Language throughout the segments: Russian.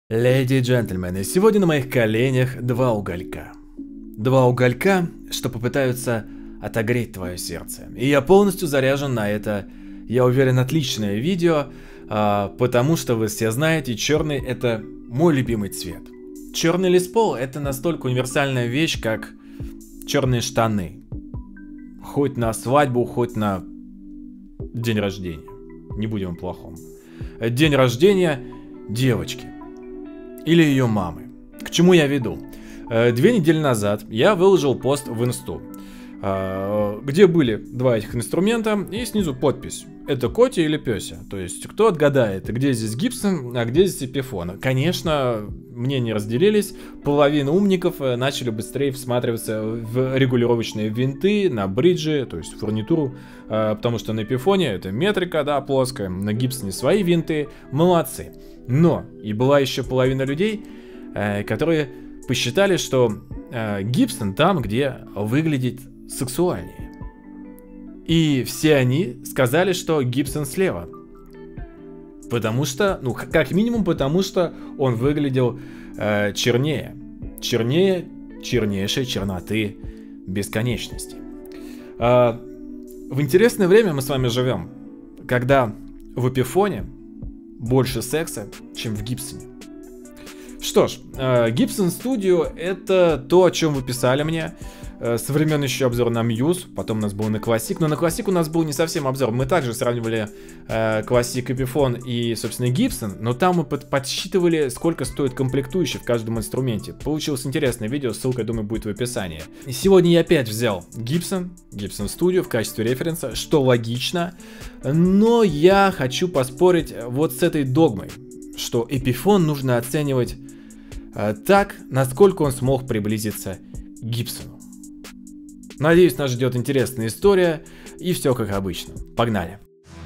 Леди и джентльмены, сегодня на моих коленях два уголька. Два уголька, что попытаются отогреть твое сердце. И я полностью заряжен на это, я уверен, отличное видео, потому что вы все знаете, черный — это мой любимый цвет. Черный Лес Пол — это настолько универсальная вещь, как черные штаны. Хоть на свадьбу, хоть на день рождения. Не будем о плохом. День рождения девочки. Или ее мамы. К чему я веду? 2 недели назад я выложил пост в инсту, где были два этих инструмента и снизу подпись. Это Котя или Пёся. То есть, кто отгадает, где здесь Гибсон, а где здесь Эпифон. Конечно, мнения разделились. Половина умников начали быстрее всматриваться в регулировочные винты, на бриджи, то есть фурнитуру. Потому что на Эпифоне это метрика, да, плоская. На Гибсоне свои винты. Молодцы. Но и была еще половина людей, которые посчитали, что Гибсон там, где выглядит сексуальнее. И все они сказали, что Гибсон слева. Потому что, ну, как минимум, потому что он выглядел чернее. Чернее чернейшей черноты бесконечности. В интересное время мы с вами живем, когда в Эпифоне больше секса, чем в Гибсоне. Что ж, Gibson Studio — это то, о чем вы писали мне. Со времен еще обзор на Muse, потом у нас был на Classic. Но на Classic у нас был не совсем обзор. Мы также сравнивали Classic, Epiphone и, собственно, Gibson. Но там мы подсчитывали, сколько стоит комплектующий в каждом инструменте. Получилось интересное видео, ссылка, я думаю, будет в описании. И сегодня я опять взял Gibson Studio в качестве референса, что логично. Но я хочу поспорить вот с этой догмой, что Epiphone нужно оценивать так, насколько он смог приблизиться к Гибсону. Надеюсь, нас ждет интересная история, и все как обычно. Погнали!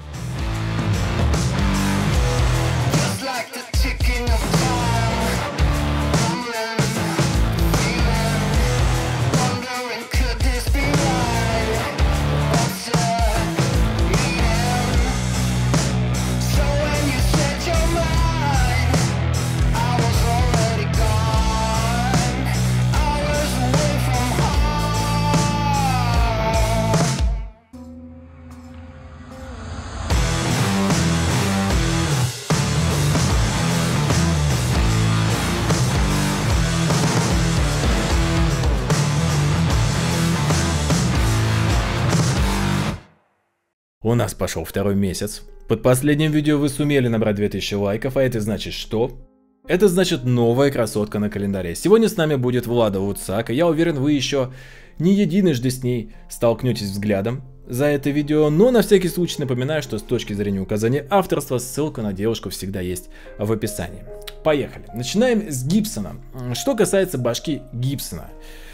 У нас пошел второй месяц. Под последним видео вы сумели набрать 2000 лайков, а это значит что? Это значит новая красотка на календаре. Сегодня с нами будет Влада Вудсак, и я уверен, вы еще не единожды с ней столкнетесь взглядом за это видео, но на всякий случай напоминаю, что с точки зрения указания авторства, ссылка на девушку всегда есть в описании. Поехали. Начинаем с Гибсона. Что касается башки Гибсона.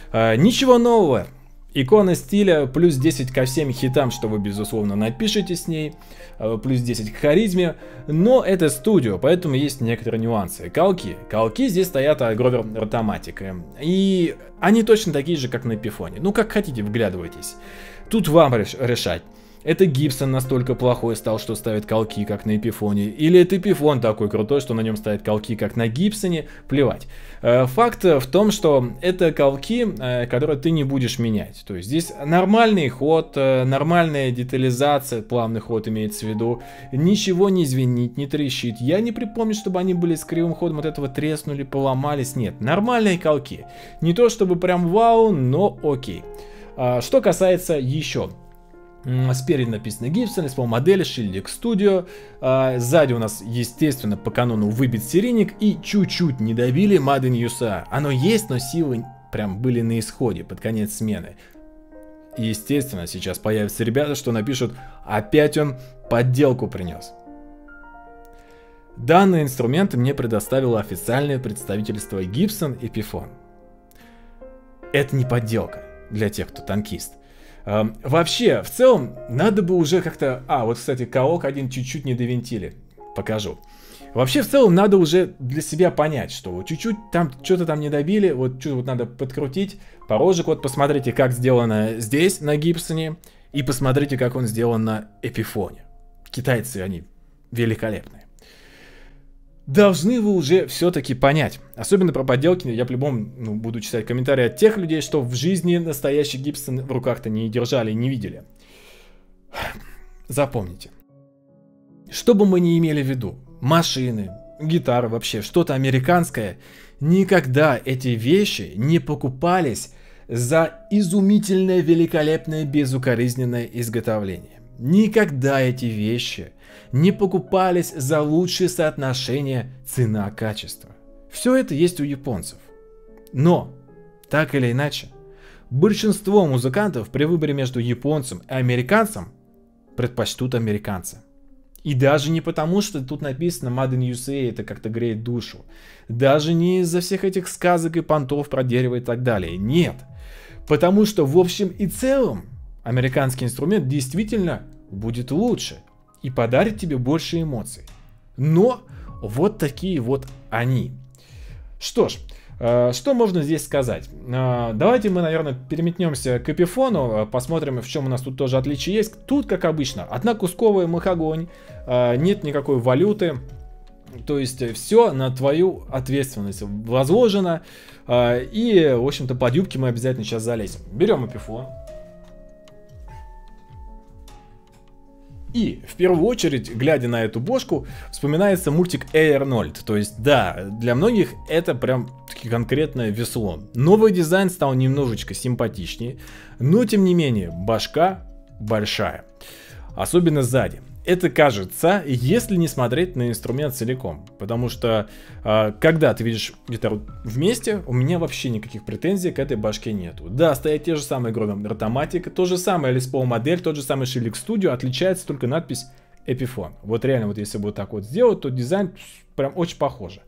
Ничего нового. Икона стиля, плюс 10 ко всем хитам, что вы безусловно напишите с ней, плюс 10 к харизме, но это студио, поэтому есть некоторые нюансы. Колки здесь стоят Grover Automatic, и они точно такие же, как на Эпифоне. Ну, как хотите, вглядывайтесь. Тут вам решать. Это Гибсон настолько плохой стал, что ставит колки, как на Эпифоне, или это Эпифон такой крутой, что на нем ставят колки, как на Гибсоне, плевать. Факт в том, что это колки, которые ты не будешь менять. То есть здесь нормальный ход, нормальная детализация, плавный ход имеется в виду, ничего не звенит, не трещит. Я не припомню, чтобы они были с кривым ходом от этого треснули, поломались. Нет, нормальные колки. Не то чтобы прям вау, но окей. Что касается еще. Спереди написано Gibson, Les Paul модели, шильдик Studio. Сзади у нас, естественно, по канону выбит серийник и чуть-чуть не добили Made in USA. Оно есть, но силы прям были на исходе под конец смены. И, естественно, сейчас появятся ребята, что напишут: опять он подделку принес. Данный инструмент мне предоставило официальное представительство Gibson Epiphone. Это не подделка для тех, кто танкист. Вообще, в целом, надо бы уже как-то... вот, кстати, колок один чуть-чуть не довинтили. Покажу. Вообще, в целом, надо уже для себя понять, что вот чуть-чуть там, что-то там не добили, вот что-то вот надо подкрутить. Порожек, вот посмотрите, как сделано здесь, на Гибсоне, и посмотрите, как он сделан на Эпифоне. Китайцы, они великолепные. должны вы уже все-таки понять. Особенно про подделки я по-любому буду читать комментарии от тех людей, что в жизни настоящий Гибсон в руках-то не держали и не видели. Запомните. Что бы мы ни имели в виду, машины, гитары, вообще что-то американское, никогда эти вещи не покупались за изумительное, великолепное, безукоризненное изготовление. Никогда эти вещи не покупались за лучшее соотношение цена-качество. Все это есть у японцев. Но, так или иначе, большинство музыкантов при выборе между японцем и американцем предпочтут американца. И даже не потому, что тут написано Made in USA, это как-то греет душу. Даже не из-за всех этих сказок и понтов про дерево и так далее. Нет. Потому что в общем и целом американский инструмент действительно будет лучше и подарит тебе больше эмоций. Но вот такие вот они. Что ж, что можно здесь сказать? Давайте мы, наверное, переметнемся к Эпифону, посмотрим, в чем у нас тут тоже отличие есть. Тут, как обычно, однокусковая махагонь, нет никакой валюты, то есть все на твою ответственность возложено. И, в общем-то, под юбки мы обязательно сейчас залезем. Берем Эпифон. И в первую очередь, глядя на эту бошку, вспоминается мультик Эй Арнольд. То есть, да, для многих это прям конкретное весло. Новый дизайн стал немножечко симпатичнее, но тем не менее, башка большая. Особенно сзади. Это кажется, если не смотреть на инструмент целиком. Потому что, когда ты видишь гитару вместе, у меня вообще никаких претензий к этой башке нету. Да, стоят те же самые Grover Rotomatic, то же самое Les Paul модель, тот же самый Shelix Studio, отличается только надпись Epiphone. Вот реально, вот если вот так вот сделать, то дизайн прям очень похож.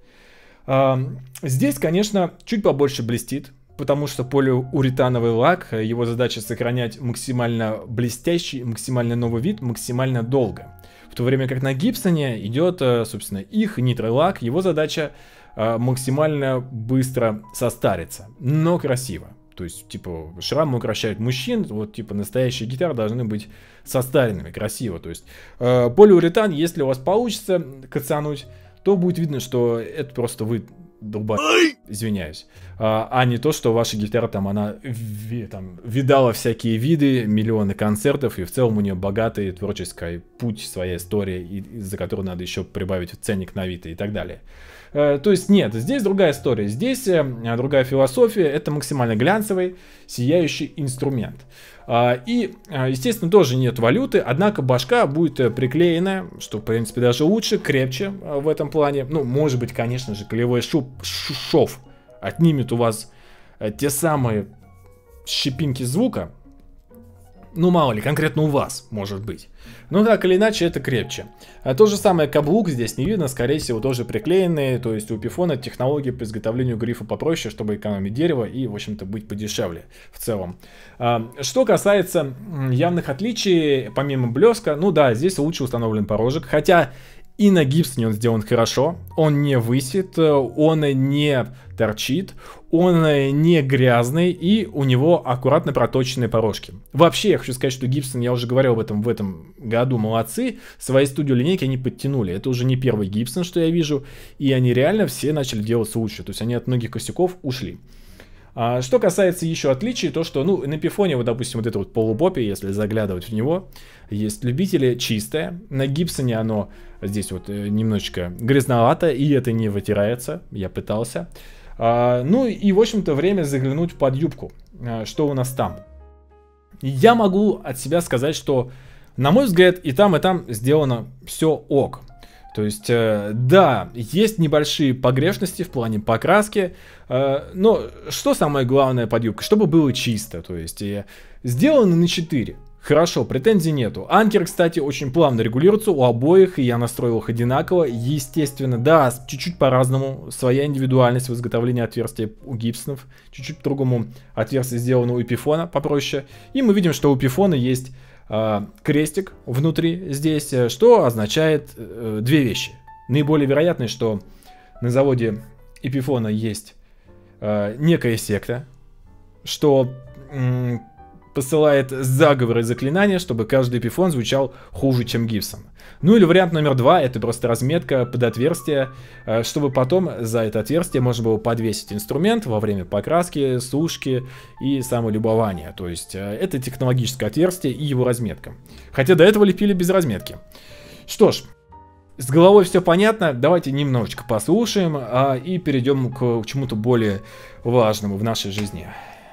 Здесь, конечно, чуть побольше блестит. Потому что полиуретановый лак, его задача сохранять максимально блестящий, максимально новый вид, максимально долго. В то время как на Гибсоне идет, собственно, их нитролак, его задача максимально быстро состариться, но красиво. То есть, типа, шрамы украшают мужчин, вот, типа, настоящие гитары должны быть состаренными, красиво. То есть, полиуретан, если у вас получится кацануть, то будет видно, что это просто вы извиняюсь, а не то, что ваша гитара там, она видала всякие виды, миллионы концертов, и в целом у нее богатый творческий путь, своя история, за которую надо еще прибавить ценник на Авито и так далее. То есть нет, здесь другая история, здесь другая философия, это максимально глянцевый, сияющий инструмент. И, естественно, тоже нет валюты, однако башка будет приклеена, что, в принципе, даже лучше, крепче в этом плане. Ну, может быть, конечно же, клевой шов отнимет у вас те самые щепинки звука. Ну, мало ли, конкретно у вас, может быть. Но так или иначе, это крепче. То же самое каблук здесь не видно, скорее всего, тоже приклеенные. То есть у Эпифона технология по изготовлению грифа попроще, чтобы экономить дерево и, в общем-то, быть подешевле в целом. Что касается явных отличий, помимо блеска, ну да, здесь лучше установлен порожек. Хотя и на Гибсоне он сделан хорошо, он не высит, он не торчит, он не грязный и у него аккуратно проточенные порожки. Вообще, я хочу сказать, что Гибсон, я уже говорил об этом в этом году, молодцы, свои студио-линейки они подтянули. Это уже не первый Гибсон, что я вижу, и они реально все начали делать лучше, то есть они от многих косяков ушли. Что касается еще отличий, то что, ну, на Эпифоне, вот, допустим, вот это вот полубопи, если заглядывать в него, есть любители чистое. На Гибсоне оно здесь вот немножечко грязновато, и это не вытирается, я пытался. Ну и, в общем-то, время заглянуть под юбку, что у нас там. Я могу от себя сказать, что, на мой взгляд, и там сделано все ок. То есть, да, есть небольшие погрешности в плане покраски, но что самое главное под юбкой? Чтобы было чисто, то есть, сделано на 4. Хорошо, претензий нету. Анкер, кстати, очень плавно регулируется у обоих, и я настроил их одинаково. Естественно, да, чуть-чуть по-разному. Своя индивидуальность в изготовлении отверстия у Гибсонов. Чуть-чуть по-другому отверстие сделано у Эпифона, попроще. И мы видим, что у Эпифона есть крестик внутри здесь, что означает две вещи. Наиболее вероятное, что на заводе Эпифона есть некая секта, что посылает заговоры и заклинания, чтобы каждый эпифон звучал хуже, чем Гибсон. Ну или вариант номер 2, это просто разметка под отверстие, чтобы потом за это отверстие можно было подвесить инструмент во время покраски, сушки и самолюбования. То есть это технологическое отверстие и его разметка. Хотя до этого лепили без разметки. Что ж, с головой все понятно, давайте немножечко послушаем и перейдем к чему-то более важному в нашей жизни.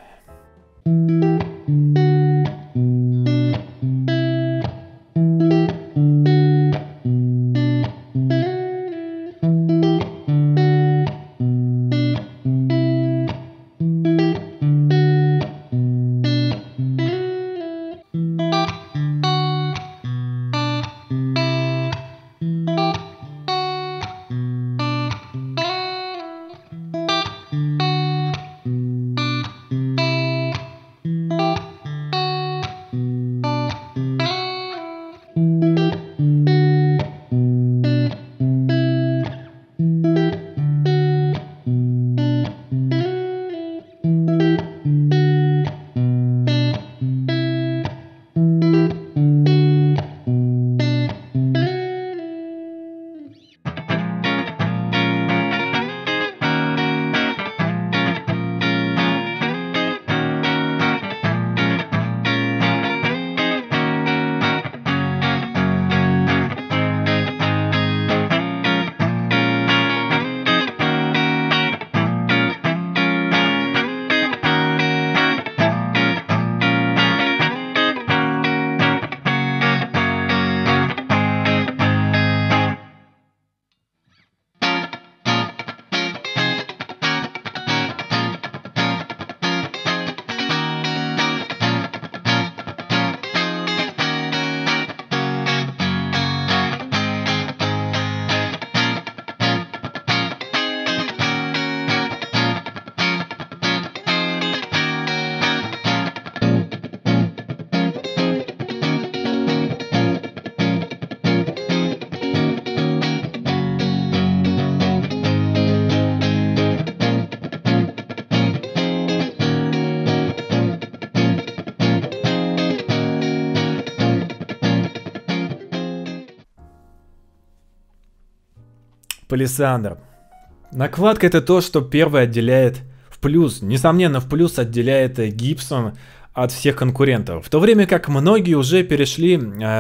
Палисандр. Накладка — это то, что первый отделяет в плюс. Несомненно, в плюс отделяет Гибсон от всех конкурентов. В то время как многие уже перешли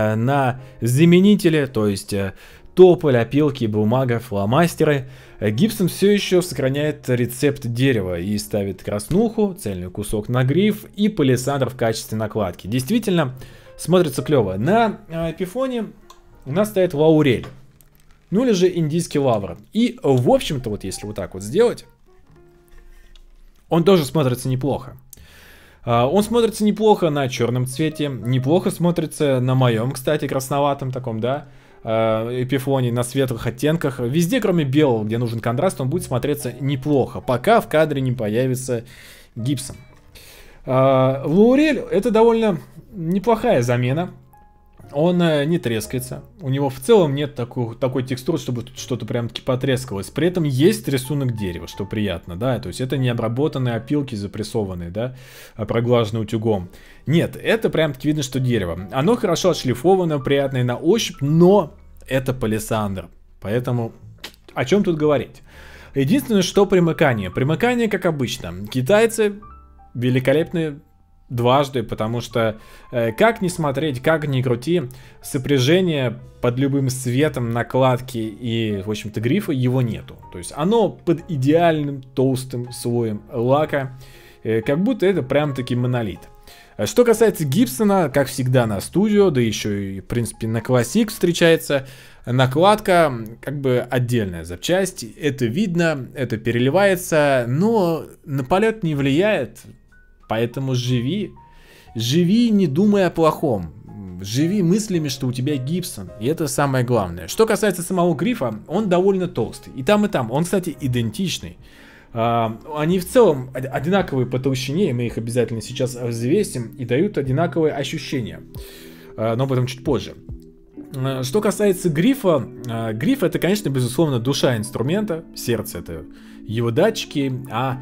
на заменители, то есть тополь, опилки, бумага, фломастеры. Гибсон все еще сохраняет рецепт дерева и ставит краснуху, цельный кусок на гриф и палисандр в качестве накладки. Действительно, смотрится клево. На эпифоне у нас стоит лаурель. Ну или же индийский лавр. И, в общем-то, вот если вот так вот сделать, он тоже смотрится неплохо. Он смотрится неплохо на черном цвете, неплохо смотрится на моем, кстати, красноватом таком, да, эпифоне, на светлых оттенках. Везде, кроме белого, где нужен контраст, он будет смотреться неплохо, пока в кадре не появится Гибсон. Лаурель — это довольно неплохая замена. Он не трескается. У него в целом нет такой текстуры, чтобы что-то прям-таки потрескалось. При этом есть рисунок дерева, что приятно, да. То есть это не обработанные опилки запрессованные, да, проглаженные утюгом. Нет, это прям-таки видно, что дерево. Оно хорошо отшлифовано, приятное на ощупь, но это палисандр. Поэтому о чем тут говорить? Единственное, что примыкание. Примыкание, как обычно. Китайцы великолепные дважды, потому что как ни смотреть, как ни крути, сопряжение под любым светом накладки и, в общем-то, грифа его нету. То есть оно под идеальным толстым слоем лака, как будто это прям-таки монолит. Что касается Гибсона, как всегда на студио, да еще и, в принципе, на Classic встречается, накладка как бы отдельная запчасть, это видно, это переливается, но на полет не влияет. Поэтому живи не думая о плохом, живи мыслями, что у тебя Гибсон, и это самое главное. Что касается самого грифа, он довольно толстый, и там, он, кстати, идентичный. Они в целом одинаковые по толщине, и мы их обязательно сейчас взвесим, и дают одинаковые ощущения, но об этом чуть позже. Что касается грифа, гриф — это, конечно, безусловно, душа инструмента, сердце — это его датчики, а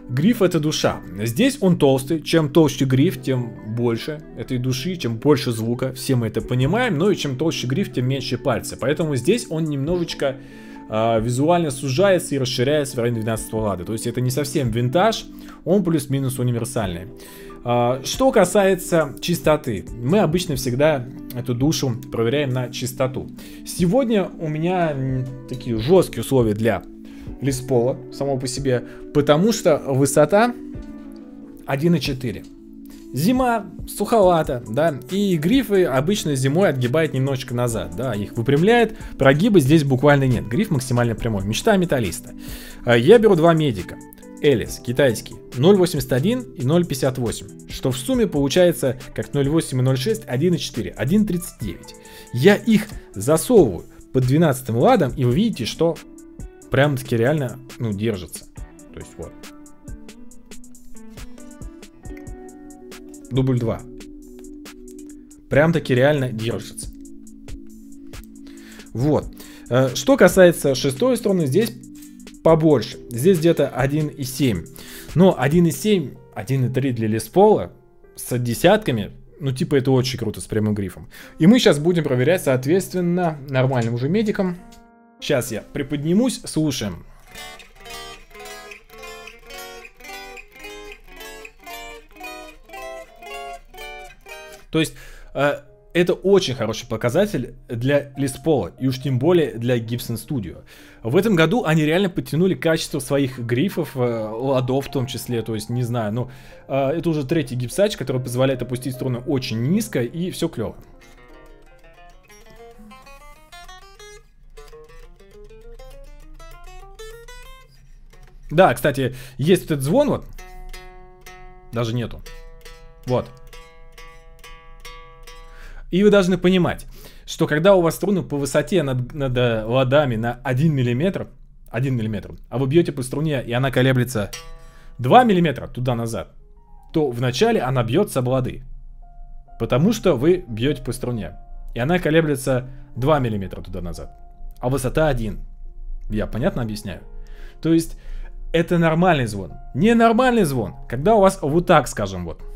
Гриф — это душа. Здесь он толстый. Чем толще гриф, тем больше этой души, чем больше звука. Все мы это понимаем. Но и чем толще гриф, тем меньше пальцы. Поэтому здесь он немножечко визуально сужается и расширяется в районе 12 лада. То есть это не совсем винтаж, он плюс-минус универсальный. Что касается чистоты, мы обычно всегда эту душу проверяем на чистоту. Сегодня у меня такие жесткие условия для леспола само по себе, потому что высота 1,4. Зима, суховато, да, и грифы обычно зимой отгибают немножечко назад, да, их выпрямляет, прогиба здесь буквально нет, гриф максимально прямой, мечта металлиста. Я беру два медика, Элис, китайский, 0.81 и 0.58, что в сумме получается как 0.8 и 0.6, 1.4, 1.39. Я их засовываю под 12 ладом, и вы видите, что прям-таки реально, ну, держится. То есть вот. Дубль 2. Прям-таки реально держится. Вот. Что касается шестой струны, здесь побольше. Здесь где-то 1,7. Но 1,7, 1,3 для леспола с десятками, ну типа это очень круто с прямым грифом. И мы сейчас будем проверять, соответственно, нормальным уже медиком. Сейчас я приподнимусь, слушаем. То есть это очень хороший показатель для леспола, и уж тем более для Gibson Studio. В этом году они реально подтянули качество своих грифов, ладов в том числе, то есть не знаю, но это уже третий гипсач, который позволяет опустить струны очень низко, и все клево. Да, кстати, есть этот звон вот, даже нету, вот. И вы должны понимать, что когда у вас струны по высоте над ладами на 1 мм, а вы бьете по струне, и она колеблется 2 мм туда-назад, то вначале она бьется об лады. Потому что вы бьете по струне, и она колеблется 2 мм туда-назад, а высота 1. Я понятно объясняю? То есть это нормальный звон. Ненормальный звон, когда у вас вот так, скажем, вот.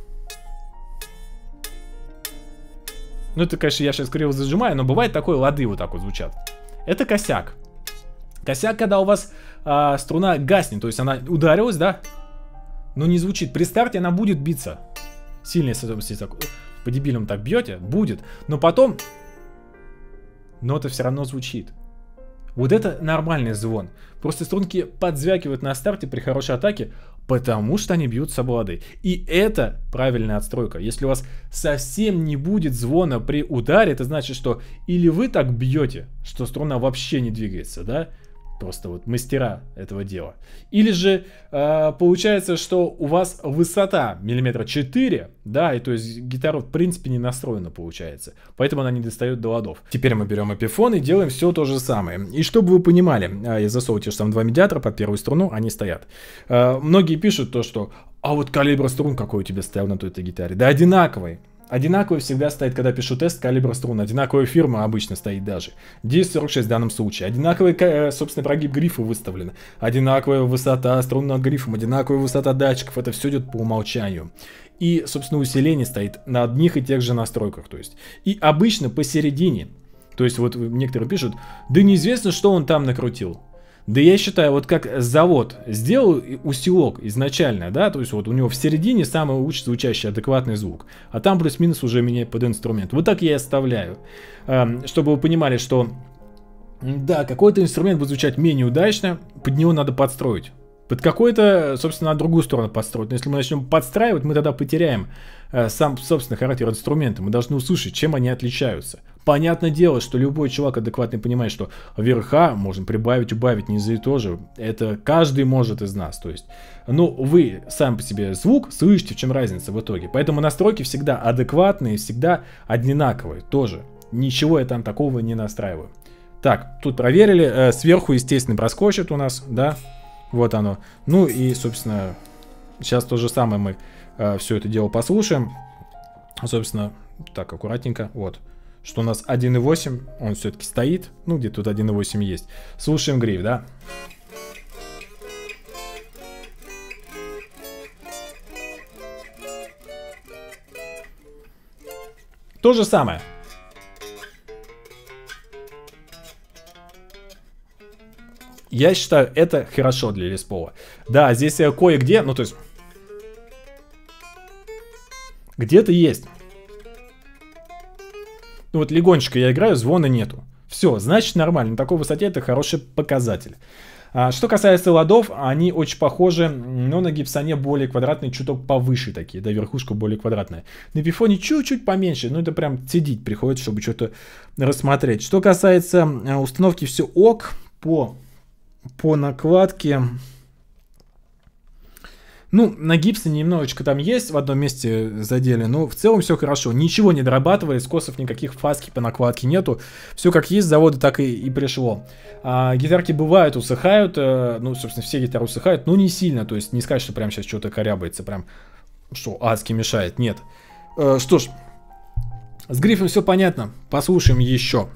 Ну, это, конечно, я сейчас криво зажимаю, но бывает такое, лады вот так вот звучат. Это косяк. Косяк, когда у вас струна гаснет, то есть она ударилась, да, но не звучит. При старте она будет биться. Сильно, если так, по-дебильному так бьете, будет. Но потом нота все равно звучит. Вот это нормальный звон. Просто струнки подзвякивают на старте при хорошей атаке, потому что они бьются об лады. И это правильная отстройка. Если у вас совсем не будет звона при ударе, это значит, что или вы так бьете, что струна вообще не двигается, да? Просто вот мастера этого дела. Или же получается, что у вас высота 4 мм, да, и то есть гитара в принципе не настроена получается. Поэтому она не достает до ладов. Теперь мы берем эпифон и делаем все то же самое. И чтобы вы понимали, я засовываю те же самые два медиатора под первую струну, они стоят. Многие пишут то, что а вот калибр струн какой у тебя стоял на той гитаре. Да одинаковый. Одинаковый всегда стоит, когда пишу тест, калибр струн. Одинаковая фирма обычно стоит даже. 1046 в данном случае. Одинаковый, собственно, прогиб грифа выставлен. Одинаковая высота струн над грифом. Одинаковая высота датчиков. Это все идет по умолчанию. И, собственно, усиление стоит на одних и тех же настройках. То есть. И обычно посередине. То есть вот некоторые пишут, да неизвестно, что он там накрутил. Да я считаю, вот как завод сделал усилок изначально, да, то есть вот у него в середине самый лучший звучащий адекватный звук, а там плюс-минус уже меняет под инструмент. Вот так я и оставляю, чтобы вы понимали, что да, какой-то инструмент будет звучать менее удачно, под него надо подстроить. Под какой-то, собственно, на другую сторону подстроить. Но если мы начнем подстраивать, мы тогда потеряем сам, собственно, характер инструмента. Мы должны услышать, чем они отличаются. Понятное дело, что любой чувак адекватный понимает, что верха можно прибавить, убавить, низы и тоже. Это каждый может из нас. То есть, ну, вы сам по себе звук слышите, в чем разница в итоге. Поэтому настройки всегда адекватные, всегда одинаковые тоже. Ничего я там такого не настраиваю. Так, тут проверили. Сверху, естественно, проскочит у нас, да. Вот оно. Ну и, собственно, сейчас то же самое мы все это дело послушаем. Собственно, так, аккуратненько. Вот. Что у нас 1.8, он все-таки стоит. Ну, где тут 1.8 есть. Слушаем гриф, да? То же самое. Я считаю, это хорошо для леспола. Да, здесь кое-где, ну то есть... Где-то есть. Ну вот легонечко я играю, звона нету. Все, значит нормально. На такой высоте это хороший показатель. Что касается ладов, они очень похожи, но на гипсоне более квадратные, чуток повыше такие, да, верхушка более квадратная. На пифоне чуть-чуть поменьше, но это прям цедить приходится, чтобы что-то рассмотреть. Что касается установки, все ок, по накладке. Ну, на гипсе немножечко там есть, в одном месте задели, но в целом все хорошо. Ничего не дорабатывали, скосов никаких, фаски по накладке нету. Все как есть, с завода так и пришло. Гитарки бывают, усыхают, ну, собственно, все гитары усыхают, но не сильно. То есть не сказать, что прям сейчас что-то корябается, прям, что адски мешает, нет. Что ж, с грифом все понятно, послушаем еще.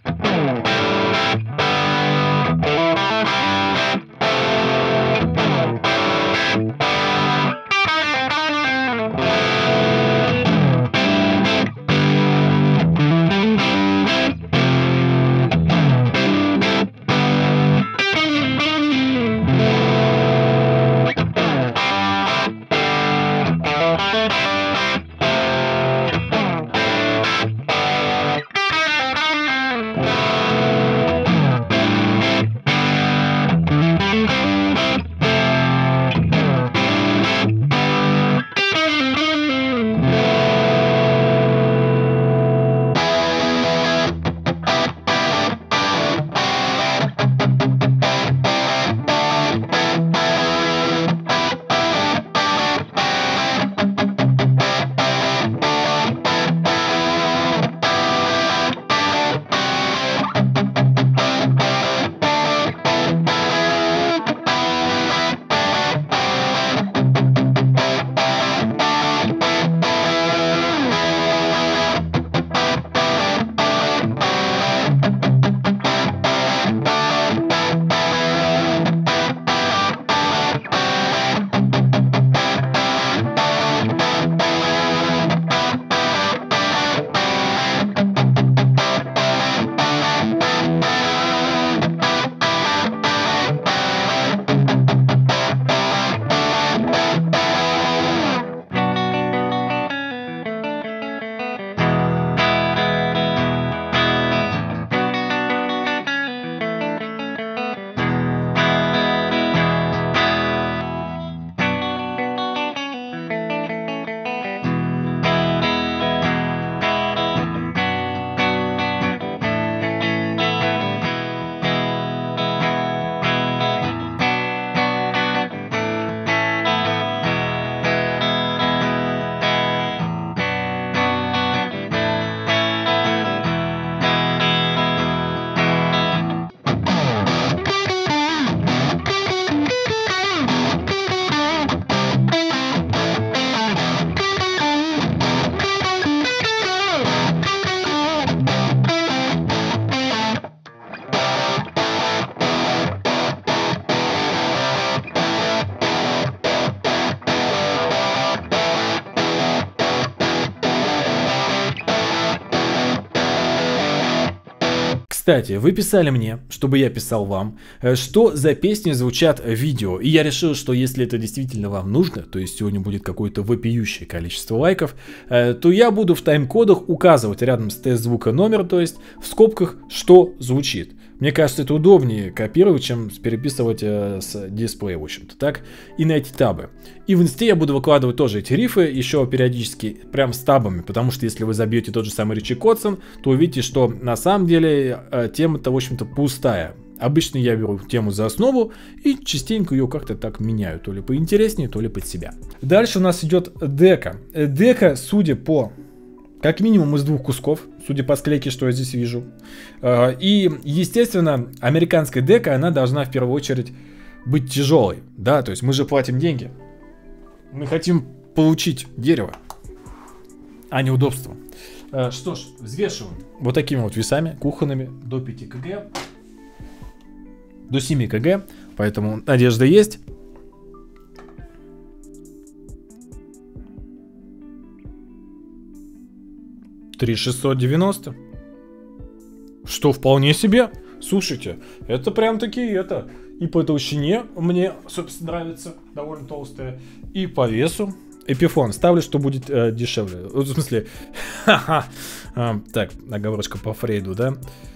Кстати, вы писали мне, чтобы я писал вам, что за песни звучат в видео. И я решил, что если это действительно вам нужно, то есть сегодня будет какое-то вопиющее количество лайков, то я буду в тайм-кодах указывать рядом с тест-звука номер, то есть в скобках, что звучит. Мне кажется, это удобнее копировать, чем переписывать с дисплея, в общем-то, так, и на эти табы. И в инсте я буду выкладывать тоже эти рифы, еще периодически, прям с табами, потому что если вы забьете тот же самый Ричи Котсон, то увидите, что на самом деле тема-то, в общем-то, пустая. Обычно я беру тему за основу и частенько ее как-то так меняю, то ли поинтереснее, то ли под себя. Дальше у нас идет дека. Дека, судя по... как минимум из двух кусков, судя по склейке, что я здесь вижу. И, естественно, американская дека, она должна в первую очередь быть тяжелой. Да, то есть мы же платим деньги. Мы хотим получить дерево, а не удобство. Что ж, взвешиваем вот такими вот весами кухонными до 5 кг, до 7 кг, поэтому надежда есть. 3690. Что вполне себе. Слушайте, это прям такие это. И по толщине мне, собственно, нравится. Довольно толстая. И по весу. Эпифон. Ставлю, что будет дешевле. В смысле... Так, оговорочка по Фрейду, да?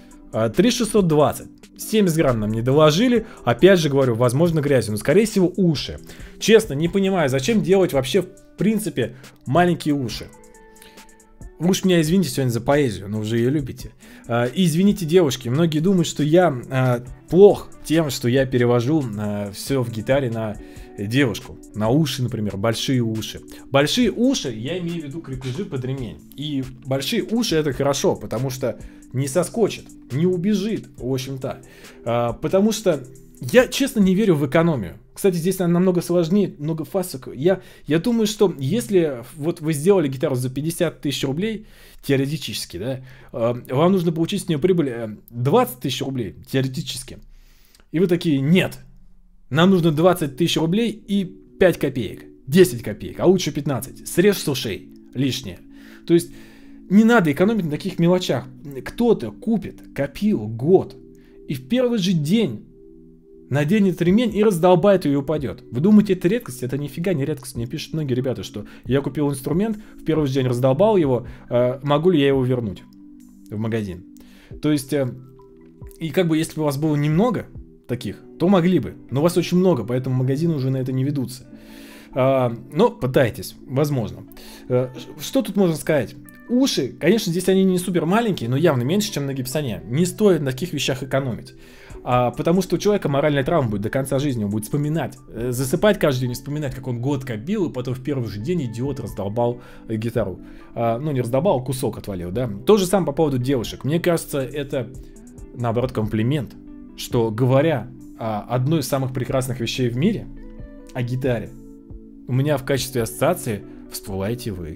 3620. 70 грамм нам не доложили. Опять же говорю, возможно, грязью. Но, скорее всего, уши. Честно, не понимаю, зачем делать вообще, в принципе, маленькие уши. Вы уж меня извините сегодня за поэзию, но уже ее любите. И извините, девушки, многие думают, что я плох тем, что я перевожу все в гитаре на девушку. На уши, например, большие уши. Большие уши, я имею в виду крепежи под ремень. И большие уши это хорошо, потому что не соскочит, не убежит, в общем-то. Потому что я, честно, не верю в экономию. Кстати, здесь она намного сложнее, много фасок. Я думаю, что если вот вы сделали гитару за 50 тысяч рублей, теоретически, да, вам нужно получить с нее прибыль 20 тысяч рублей, теоретически. И вы такие, нет, нам нужно 20 тысяч рублей и 5 копеек, 10 копеек, а лучше 15. Срежь с ушей лишнее. То есть не надо экономить на таких мелочах. Кто-то купит, копил год, и в первый же день наденет ремень и раздолбает ее и упадет. Вы думаете, это редкость? Это нифига не редкость. Мне пишут многие ребята, что я купил инструмент, в первый же день раздолбал его, могу ли я его вернуть в магазин? То есть, и как бы если бы у вас было немного таких, то могли бы. Но у вас очень много, поэтому магазины уже на это не ведутся. Но пытайтесь, возможно. Что тут можно сказать? Уши, конечно, здесь они не супер маленькие, но явно меньше, чем на гипсоне. Не стоит на таких вещах экономить. Потому что у человека моральная травма будет до конца жизни, он будет вспоминать, засыпать каждый день, вспоминать, как он год копил, и потом в первый же день идиот раздолбал гитару. Ну, не раздолбал, кусок отвалил, да. То же самое по поводу девушек. Мне кажется, это, наоборот, комплимент, что, говоря о одной из самых прекрасных вещей в мире, о гитаре, у меня в качестве ассоциации всплываете вы.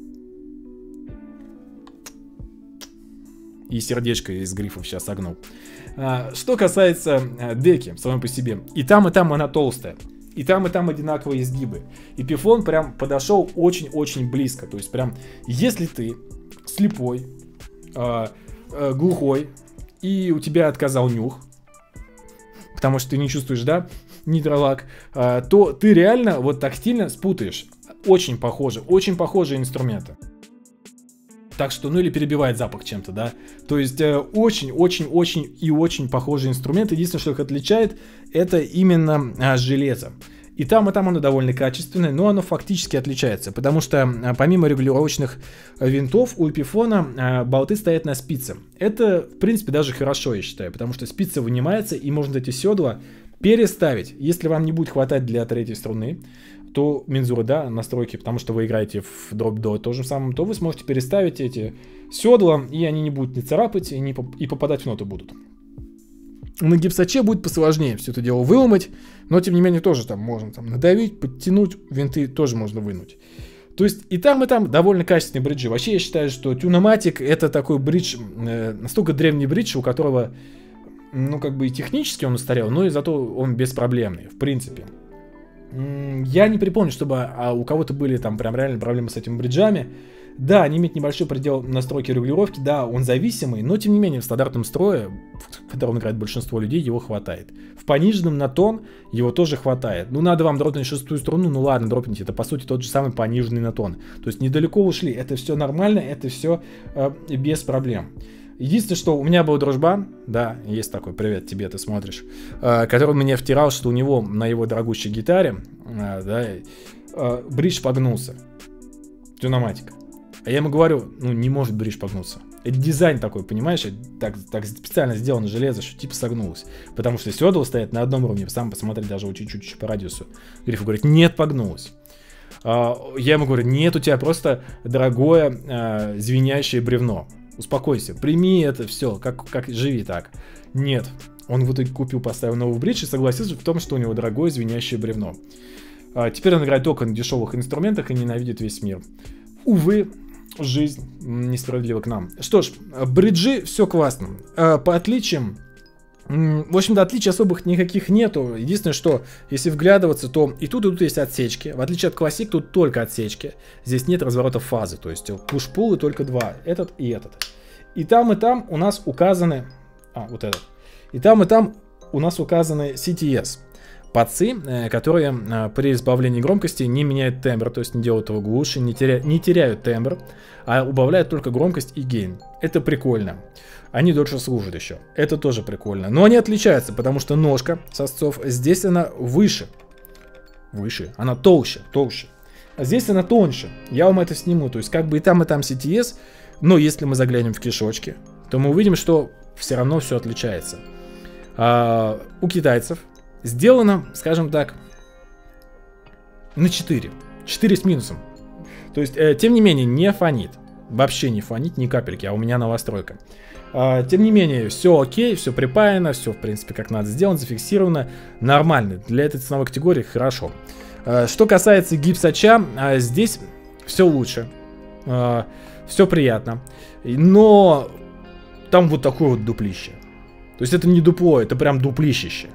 И сердечко из грифов сейчас согнул. Что касается деки самой по себе. И там она толстая. И там одинаковые изгибы. Эпифон прям подошел очень-очень близко. То есть прям, если ты слепой, глухой, и у тебя отказал нюх, потому что ты не чувствуешь, да, нейтролак, то ты реально вот тактильно спутаешь. Очень похожие инструменты. Так что, ну или перебивает запах чем-то, да. То есть очень похожий инструмент. Единственное, что их отличает, это именно железо. И там оно довольно качественное, но оно фактически отличается. Потому что помимо регулировочных винтов у Эпифона болты стоят на спице. Это, в принципе, даже хорошо, я считаю. Потому что спица вынимается, и можно эти седла переставить. Если вам не будет хватать для третьей струны, то мензуры, да, настройки, потому что вы играете в дроп-до то же самое, то вы сможете переставить эти седла, и они не будут не царапать, и попадать в ноты будут. На гипсаче будет посложнее все это дело выломать, но тем не менее тоже там можно надавить, подтянуть, винты тоже можно вынуть. То есть и там довольно качественные бриджи. Вообще я считаю, что Tune-o-matic это такой бридж, настолько древний бридж, у которого, ну как бы и технически он устарел, но и зато он беспроблемный, в принципе. Я не припомню, чтобы у кого-то были там прям реально проблемы с этими бриджами. Да, они имеют небольшой предел настройки регулировки, да, он зависимый, но тем не менее в стандартном строе, в котором играет большинство людей, его хватает. В пониженном на тон его тоже хватает. Ну, надо вам дропнуть шестую струну, ну ладно, дропните, это по сути тот же самый пониженный на тон. То есть недалеко ушли, это все нормально, это все без проблем. Единственное, что у меня был дружбан, да, есть такой, привет тебе, ты смотришь, который мне втирал, что у него на его дорогущей гитаре, да, бридж погнулся. Tune-o-matic. А я ему говорю, ну не может бридж погнуться. Это дизайн такой, понимаешь, так специально сделано железо, что типа согнулось. Потому что седла стоят на одном уровне, сам посмотри даже чуть-чуть по радиусу. Гриф говорит, нет, погнулось. Я ему говорю, нет, у тебя просто дорогое звенящее бревно. Успокойся, прими это все, как живи так. Нет, он в итоге купил, поставил новый бридж и согласился в том, что у него дорогое звенящее бревно. Теперь он играет только на дешевых инструментах и ненавидит весь мир. Увы, жизнь несправедлива к нам. Что ж, бриджи все классно. По отличиям, В общем-то, отличий особых никаких нету. Единственное, что если вглядываться, то и тут есть отсечки. В отличие от Classic, тут только отсечки. Здесь нет разворота фазы. То есть push-pull только два. Этот и этот. И там у нас указаны... вот этот. И там у нас указаны CTS. Пацы, которые при избавлении громкости не меняют тембр, то есть не делают его глуше, не теряют тембр, а убавляют только громкость и гейн. Это прикольно. Они дольше служат еще. Это тоже прикольно. Но они отличаются, потому что ножка сосцов здесь она выше. Выше. Она толще. А здесь она тоньше. Я вам это сниму. То есть как бы и там CTS. Но если мы заглянем в кишочки, то мы увидим, что все равно все отличается. У китайцев сделано, скажем так, на 4. 4 с минусом. То есть, тем не менее, не фонит. Вообще не фонит ни капельки, а у меня новостройка. Тем не менее, все окей, все припаяно, все, в принципе, как надо сделано, зафиксировано. Нормально. Для этой ценовой категории хорошо. Что касается гипсача, здесь все лучше. Все приятно. Но там вот такое вот дуплище. То есть это не дупло, это прям дуплищище.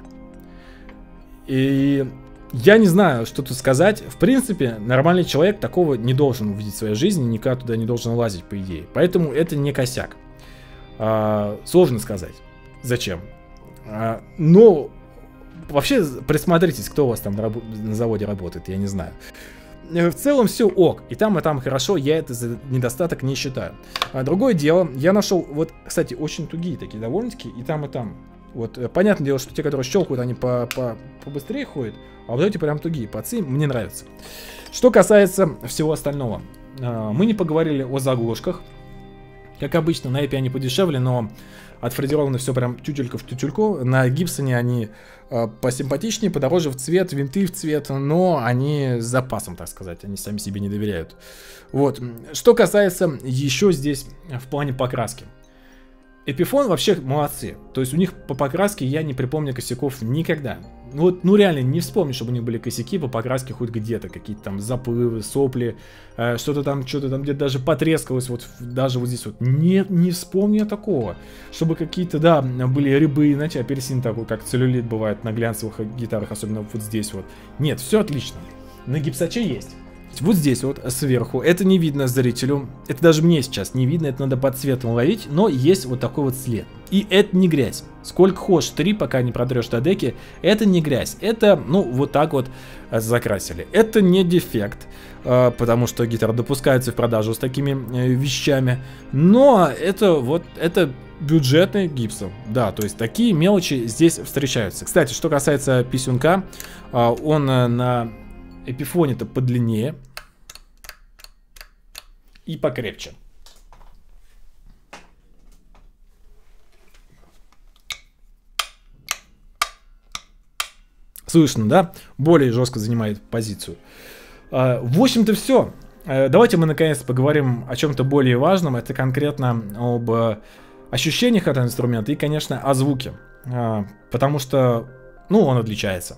И я не знаю, что тут сказать. В принципе, нормальный человек такого не должен увидеть в своей жизни, никогда туда не должен лазить, по идее. Поэтому это не косяк. Сложно сказать, зачем. Но вообще присмотритесь, кто у вас там на заводе работает, я не знаю. В целом все ок, и там хорошо, я это за недостаток не считаю. Другое дело, я нашел, вот, кстати, очень тугие такие довольно-таки, и там. Вот, понятное дело, что те, которые щелкают, они побыстрее ходят, а вот эти прям тугие, пацы, мне нравятся. Что касается всего остального, мы не поговорили о заглушках. Как обычно, на Эпи они подешевле, но отфрезеровано все прям тютелька в тютельку. На Гибсоне они посимпатичнее, подороже в цвет, винты в цвет, но они с запасом, так сказать, они сами себе не доверяют. Вот. Что касается еще здесь в плане покраски. Эпифон вообще молодцы. То есть у них по покраске я не припомню косяков никогда. Вот, ну реально не вспомню, чтобы у них были косяки по покраске хоть где-то. Какие-то там заплывы, сопли, что-то там где-то даже потрескалось. Вот даже вот здесь вот. Не вспомню я такого. Чтобы какие-то, да, были рябы, знаете, апельсин такой, как целлюлит бывает на глянцевых гитарах, особенно вот здесь вот. Нет, все отлично. На гипсаче есть. Вот здесь вот сверху, это не видно зрителю, это даже мне сейчас не видно, это надо под цветом ловить, но есть вот такой вот след. И это не грязь. Сколько хочешь, 3, пока не протрешь до деки, это не грязь. Это, ну, вот так вот закрасили. Это не дефект, потому что гитары допускаются в продажу с такими вещами. Но это вот, это бюджетный гипсом. Да, то есть такие мелочи здесь встречаются. Кстати, что касается писюнка, он на Эпифоне-то подлиннее и покрепче. Слышно, да? Более жестко занимает позицию. В общем-то все. Давайте мы наконец поговорим о чем-то более важном. Это конкретно об ощущениях этого инструмента и, конечно, о звуке. Потому что, ну, он отличается.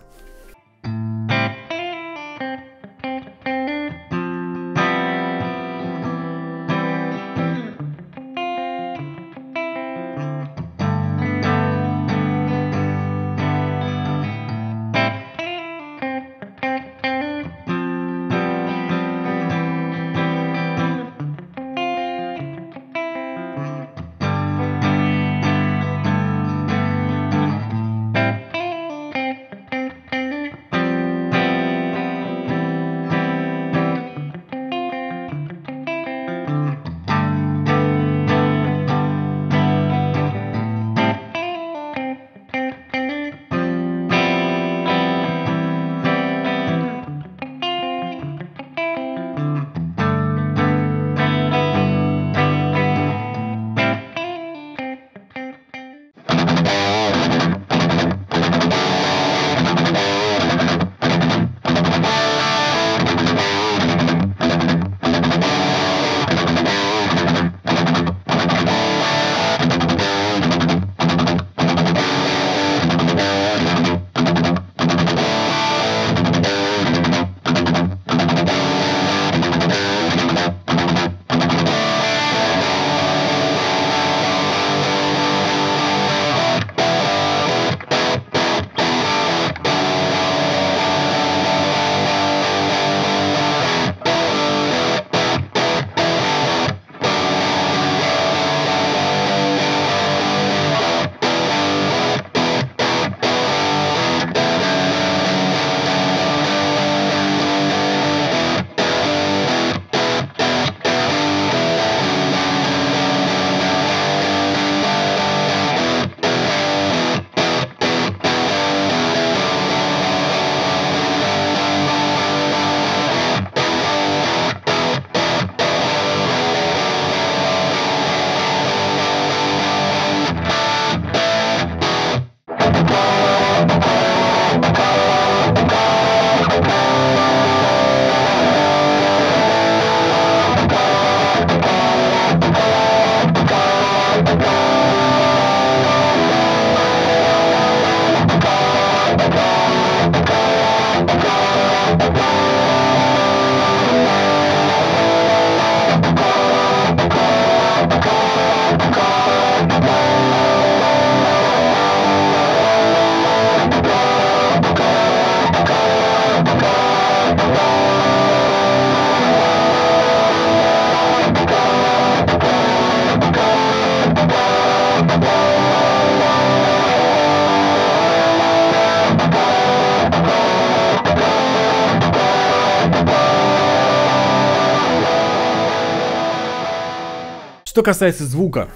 Что касается звука,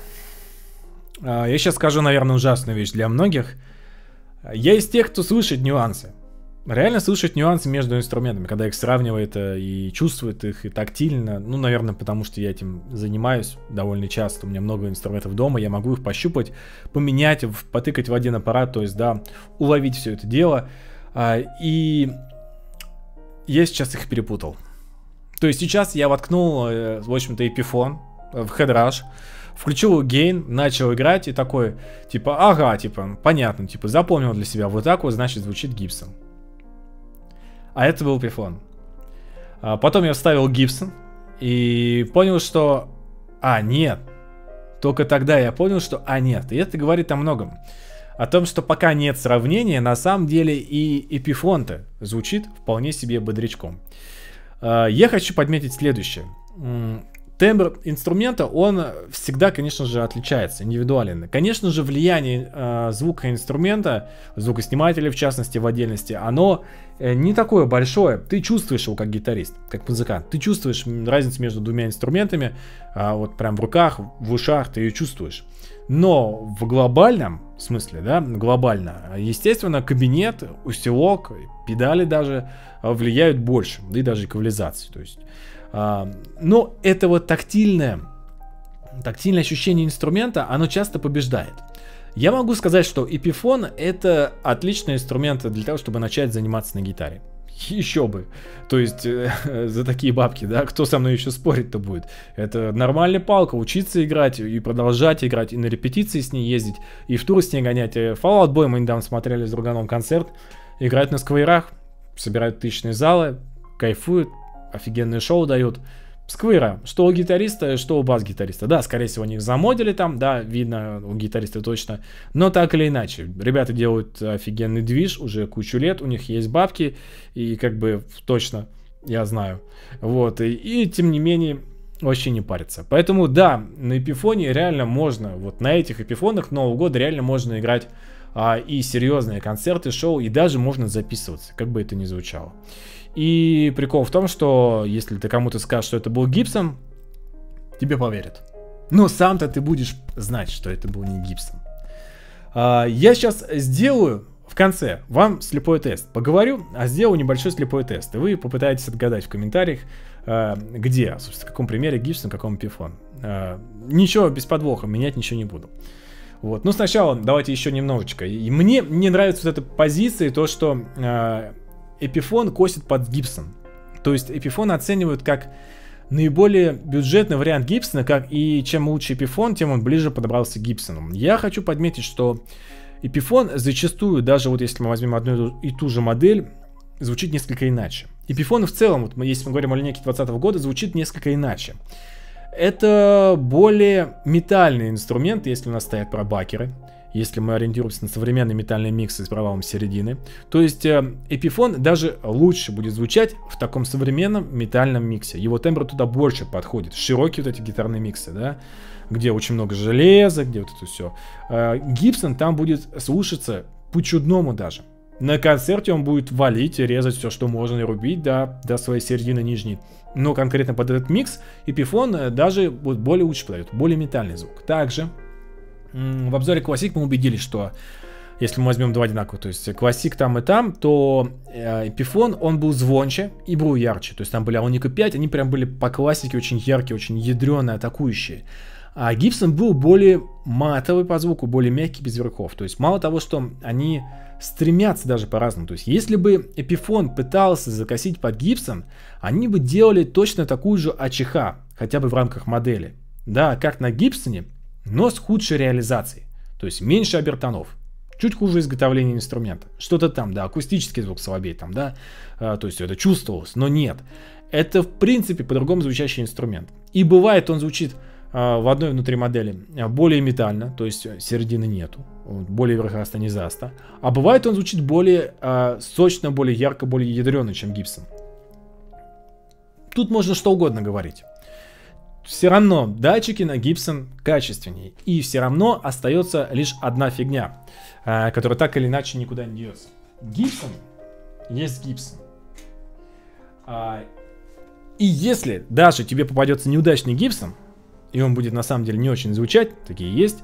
я сейчас скажу, наверное, ужасную вещь для многих. Я из тех, кто слышит нюансы. Реально слышит нюансы между инструментами, когда их сравнивает и чувствует их и тактильно. Ну, наверное, потому что я этим занимаюсь довольно часто. У меня много инструментов дома, я могу их пощупать, поменять, потыкать в один аппарат, то есть, да, уловить все это дело. И я сейчас их перепутал. То есть сейчас я воткнул, в общем-то, Epiphone в Headrush, включил гейн, начал играть и такой, типа, ага, типа, понятно, типа, запомнил для себя, вот так вот, значит, звучит Gibson. А это был Epiphone. Потом я вставил Gibson и понял, что... нет. Только тогда я понял, что... нет. И это говорит о многом. О том, что пока нет сравнения, на самом деле и Epiphone-то звучит вполне себе бодрячком. Я хочу подметить следующее. Тембр инструмента, он всегда, конечно же, отличается, индивидуален. Конечно же, влияние звука инструмента, звукоснимателя в частности, в отдельности, оно не такое большое. Ты чувствуешь его как гитарист, как музыкант. Ты чувствуешь разницу между двумя инструментами, вот прям в руках, в ушах ты ее чувствуешь. Но в глобальном смысле, да, глобально, естественно, кабинет, усилок, педали даже влияют больше, да и даже эквализации, то есть. Но это вот тактильное ощущение инструмента, оно часто побеждает. Я могу сказать, что Epiphone это отличный инструмент для того, чтобы начать заниматься на гитаре. Еще бы. То есть за такие бабки, да, кто со мной еще спорить-то будет? Это нормальная палка, учиться играть и продолжать играть, и на репетиции с ней ездить, и в тур с ней гонять. Fallout Boy мы недавно смотрели с друганом концерт, играют на сквайрах, собирают тысячные залы, кайфуют. Офигенное шоу дают. Сквайра, что у гитариста, что у бас-гитариста. Да, скорее всего, они их замодили там, да, видно у гитариста точно. Но так или иначе, ребята делают офигенный движ уже кучу лет, у них есть бабки, и как бы точно, я знаю. Вот, и тем не менее, вообще не парятся. Поэтому, да, на Epiphone реально можно, вот на этих Epiphone Нового года реально можно играть и серьезные концерты, шоу, и даже можно записываться, как бы это ни звучало. И прикол в том, что если ты кому-то скажешь, что это был Gibson, тебе поверят. Но сам-то ты будешь знать, что это был не Gibson. Я сейчас сделаю в конце вам слепой тест. Поговорю, а сделаю небольшой слепой тест. И вы попытаетесь отгадать в комментариях, где, собственно, в каком примере Gibson, в каком Epiphone. Ничего без подвоха, менять ничего не буду. Вот. Но сначала давайте еще немножечко. И мне не нравится вот эта позиция, то, что... Epiphone косит под Gibson. То есть Epiphone оценивают как наиболее бюджетный вариант Gibson, как и чем лучше Epiphone, тем он ближе подобрался к Gibson. Я хочу подметить, что Epiphone зачастую, даже вот если мы возьмем одну и ту же модель, звучит несколько иначе. Epiphone в целом, вот если мы говорим о линейке 2020 года, звучит несколько иначе. Это более метальный инструмент, если у нас стоят пробакеры. Если мы ориентируемся на современные метальные миксы с провалом середины. То есть Epiphone даже лучше будет звучать в таком современном метальном миксе. Его тембр туда больше подходит. Широкие вот эти гитарные миксы, да, где очень много железа, где вот это все. Gibson там будет слушаться по-чудному даже. На концерте он будет валить и резать все, что можно, и рубить до своей середины нижней. Но конкретно под этот микс Epiphone даже будет более лучше подает, более метальный звук. Также в обзоре Classic мы убедились, что если мы возьмем два одинаковых, то есть Classic там и там, то Epiphone, он был звонче и был ярче. То есть там были Alnica 5, они прям были по классике очень яркие, очень ядреные, атакующие. А Gibson был более матовый по звуку, более мягкий, без верхов. То есть мало того, что они стремятся даже по-разному. То есть если бы Epiphone пытался закосить под Gibson, они бы делали точно такую же АЧХ, хотя бы в рамках модели. Да, как на Gibson, но с худшей реализацией. То есть меньше обертонов. Чуть хуже изготовление инструмента. Что-то там, да, акустический звук слабее там, да. То есть это чувствовалось, но нет. Это в принципе по-другому звучащий инструмент. И бывает он звучит в одной внутри модели более метально, то есть середины нету. Более верхоасто-низасто. А бывает он звучит более сочно, более ярко, более ядрено, чем Gibson. Тут можно что угодно говорить. Все равно датчики на Gibson качественнее. И все равно остается лишь одна фигня, которая так или иначе никуда не деется. Gibson есть Gibson. И если даже тебе попадется неудачный Gibson, и он будет на самом деле не очень звучать, такие есть,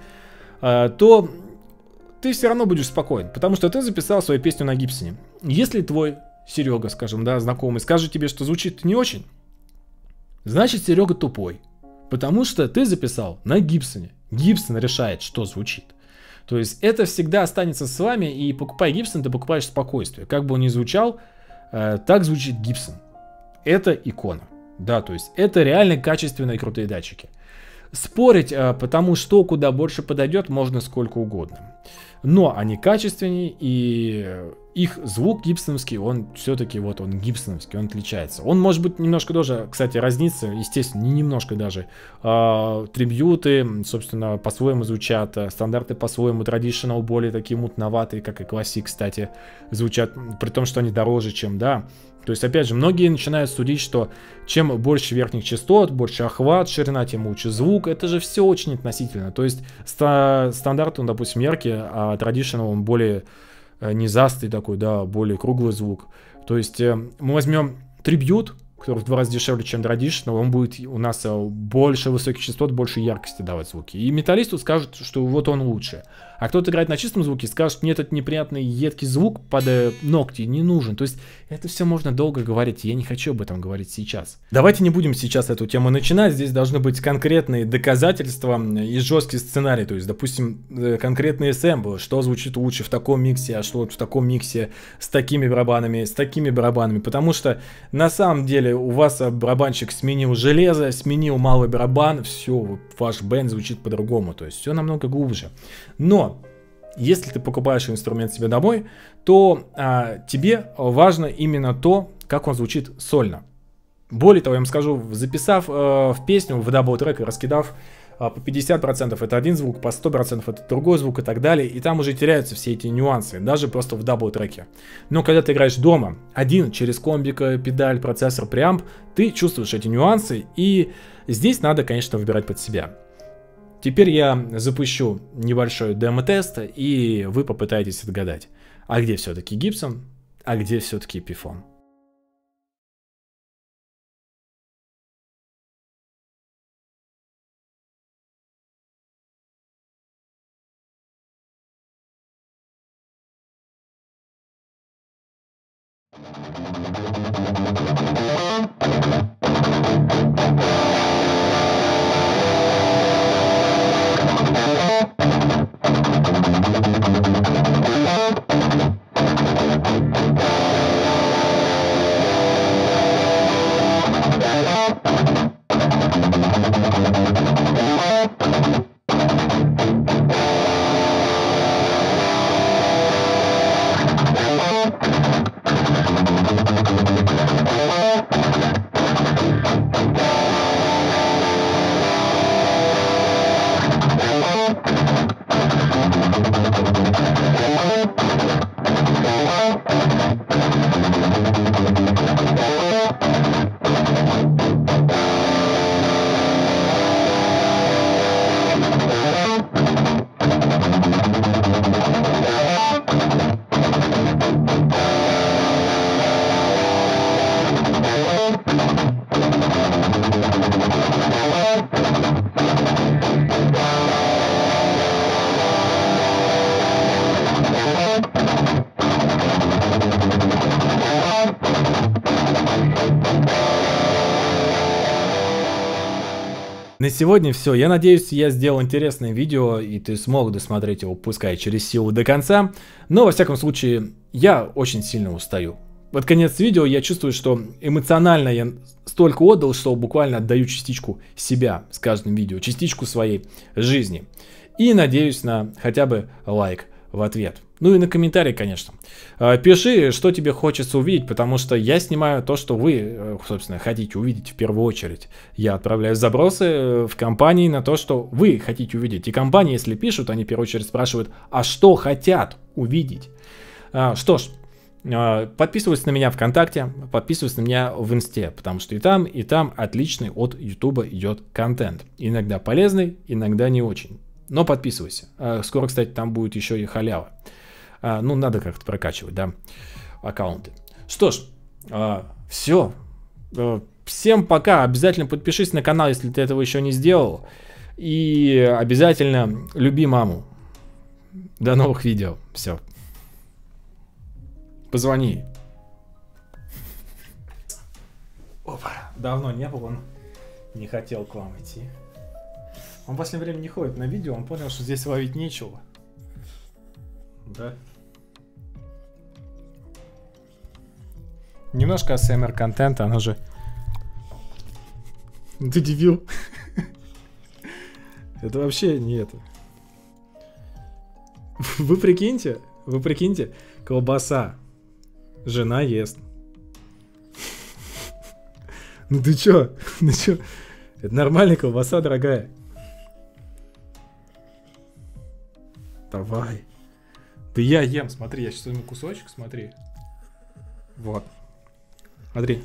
то ты все равно будешь спокоен, потому что ты записал свою песню на Гибсоне. Если твой Серега, скажем, да, знакомый, скажет тебе, что звучит не очень, значит, Серега тупой, потому что ты записал на Гибсоне. Гибсон решает, что звучит. То есть это всегда останется с вами, и покупая Гибсон, ты покупаешь спокойствие. Как бы он ни звучал, так звучит Гибсон. Это икона. Да, то есть это реально качественные крутые датчики. Спорить потому что куда больше подойдет, можно сколько угодно. Но они качественнее, и их звук гибсоновский, он все-таки вот он гибсоновский, он отличается. Он может быть немножко тоже, кстати, разнится, естественно, не немножко даже. Трибьюты, собственно, по-своему звучат, стандарты по-своему, традиционал более такие мутноватые, как и классик, кстати, звучат, при том, что они дороже, чем, да. То есть, опять же, многие начинают судить, что чем больше верхних частот, больше охват, ширина, тем лучше звук. Это же все очень относительно. То есть, стандарт, он, допустим, яркий, а traditional, он более низастый такой, да, более круглый звук. То есть, мы возьмем трибьют, который в 2 раза дешевле, чем traditional, он будет у нас больше высоких частот, больше яркости давать звуки. И металлисту скажут, что вот он лучше. А кто-то играет на чистом звуке, скажет, нет, этот неприятный едкий звук под ногти не нужен. То есть это все можно долго говорить, я не хочу об этом говорить сейчас. Давайте не будем сейчас эту тему начинать, здесь должны быть конкретные доказательства и жесткий сценарий. То есть, допустим, конкретные сэмплы, что звучит лучше в таком миксе, а что в таком миксе с такими барабанами. Потому что на самом деле у вас барабанщик сменил железо, сменил малый барабан, все, ваш бенд звучит по-другому. То есть все намного глубже. Но если ты покупаешь инструмент себе домой, то тебе важно именно то, как он звучит сольно. Более того, я вам скажу, записав в песню, в дабл-трек и раскидав по 50% это один звук, по 100% это другой звук и так далее, и там уже теряются все эти нюансы, даже просто в дабл-треке. Но когда ты играешь дома, один, через комбик, педаль, процессор, преамп, ты чувствуешь эти нюансы, и здесь надо, конечно, выбирать под себя. Теперь я запущу небольшой демо-тест, и вы попытаетесь отгадать, а где все-таки Gibson, а где все-таки Epiphone. На сегодня все. Я надеюсь, я сделал интересное видео, и ты смог досмотреть его, пускай через силу до конца. Но, во всяком случае, я очень сильно устаю. Под конец видео я чувствую, что эмоционально я столько отдал, что буквально отдаю частичку себя с каждым видео, частичку своей жизни. И надеюсь на хотя бы лайк в ответ. Ну и на комментарий, конечно. Пиши, что тебе хочется увидеть, потому что я снимаю то, что вы, собственно, хотите увидеть в первую очередь. Я отправляю запросы в компании на то, что вы хотите увидеть. И компании, если пишут, они в первую очередь спрашивают, а что хотят увидеть. Что ж, подписывайтесь на меня ВКонтакте, подписывайтесь на меня в Инсте, потому что и там отличный от Ютуба идет контент. Иногда полезный, иногда не очень. Но подписывайся. Скоро, кстати, там будет еще и халява. Ну, надо как-то прокачивать, да, аккаунты. Что ж, все. Всем пока. Обязательно подпишись на канал, если ты этого еще не сделал. И обязательно люби маму. До новых видео. Все. Позвони. Опа. Давно не был, он не хотел к вам идти. Он в последнее время не ходит на видео, он понял, что здесь ловить нечего. Да. Немножко АСМР контента, оно же... Ты дебил. Это вообще не это. Вы прикиньте, колбаса. Жена ест. Ну ты чё? Ну чё? Это нормальная колбаса, дорогая. Давай. Да я ем, смотри, я сейчас возьму кусочек, смотри. Вот. Смотри.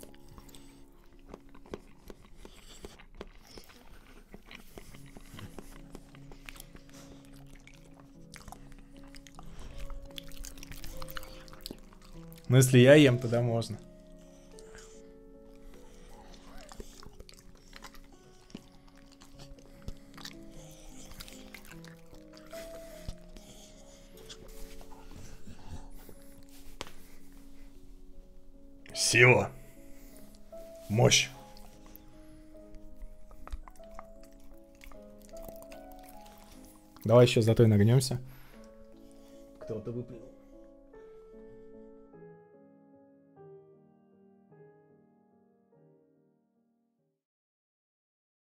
Ну если я ем, тогда можно. Сила. Мощь. Давай еще за той нагнемся. Кто-то выплюнул.